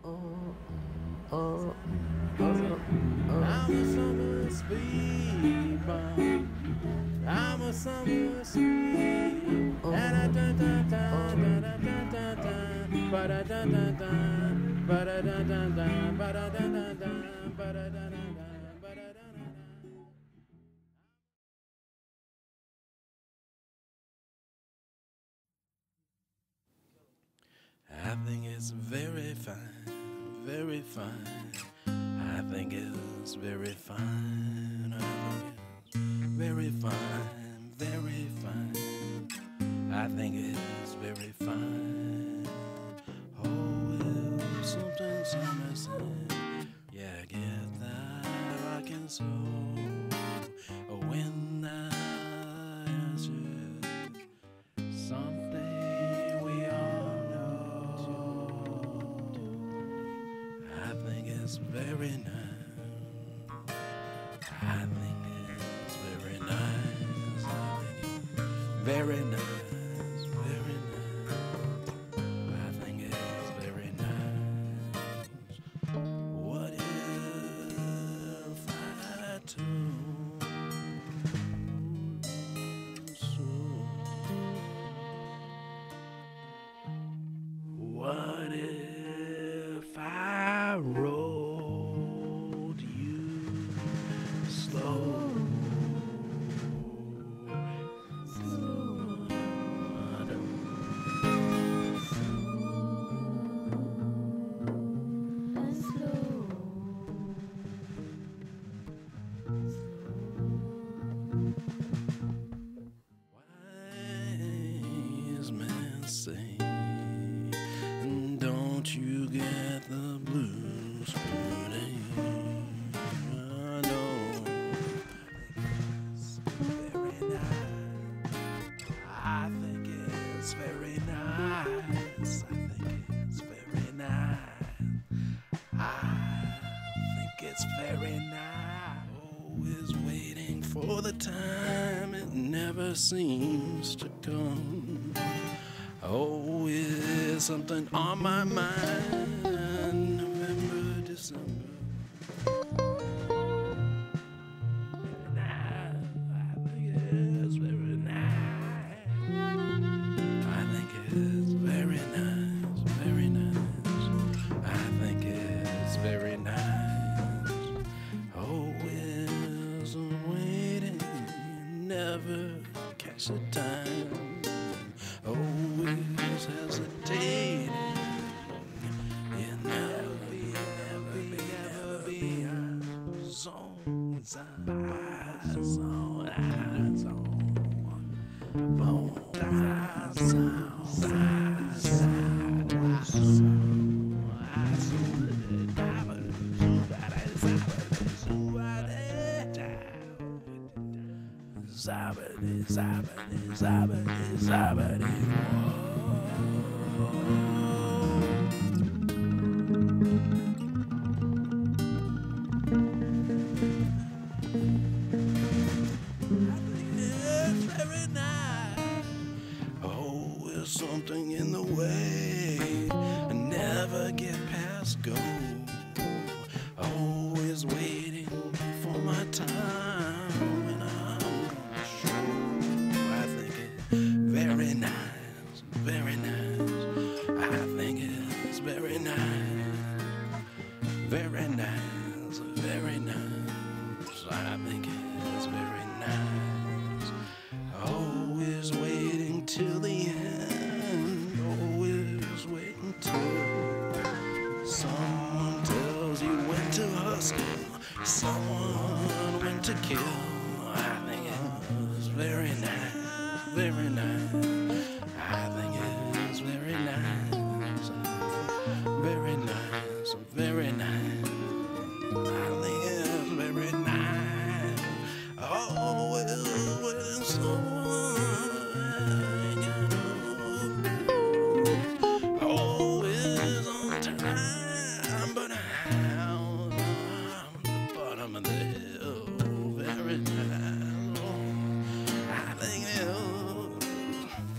I'm a summer speed bump. I'm a summer speed. Da da da da da da da da ba da da da da ba da da da da ba da da da da ba da da da da ba da da da. I think it's very fine, very fine. I think it's very fine. I think it's very fine, very fine. I think it's very fine. Oh, well, sometimes I'm missing. Yeah, I get that rockin' soul. When I ask you something we all know, I think it's very nice. I think it's very nice. I think it's very nice, very nice. I think it's very nice. What if I told you so? What if I rode you slow? Wise men say, don't you get the blues today? I know it's very nice. I think it's very nice. I think it's very nice. I think it's very nice. Always waiting for the time it never seems to come. Always something on my mind. November, December. I think it's very nice. I think it's very nice, very nice. I think it's very nice. Always waiting, never catch the time. Always hesitating. You never be zone, Zabadi, zabadi, zabadi, zabadi. It's very nice. Always something in the way. I never get past go. Always waiting for my time when I'm sure. I think it's very nice, very nice. I think it's very nice, very nice, very nice. I think it's very nice. Always waiting till the end. Always waiting till someone tells you when to hustle, someone when to kill. I think it's very nice, very nice. I think it's very nice, very nice, very nice. I think it's very nice. Always with someone, always on time, but I'm the bottom of the hill. Very nice. I think it's